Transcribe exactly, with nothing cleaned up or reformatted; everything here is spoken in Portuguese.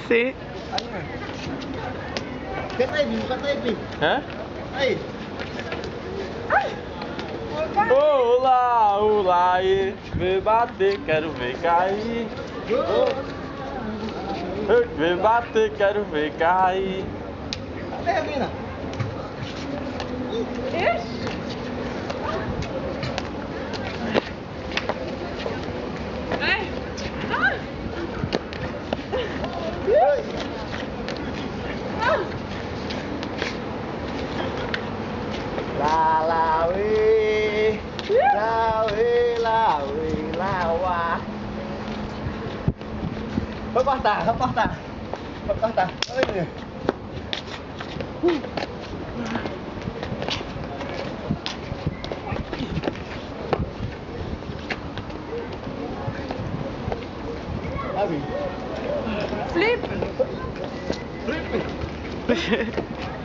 Sí. ¿Qué taping? ¿Qué taping? Hã? Aí. Olá, olá, e vem bater, quero ver cair. Vem bater, quero ver cair. Cadê a mina? La la we, la we, la we, la wa. Vou cortar, vou cortar. Vou cortar. Olha. Abi. Flip! Flip.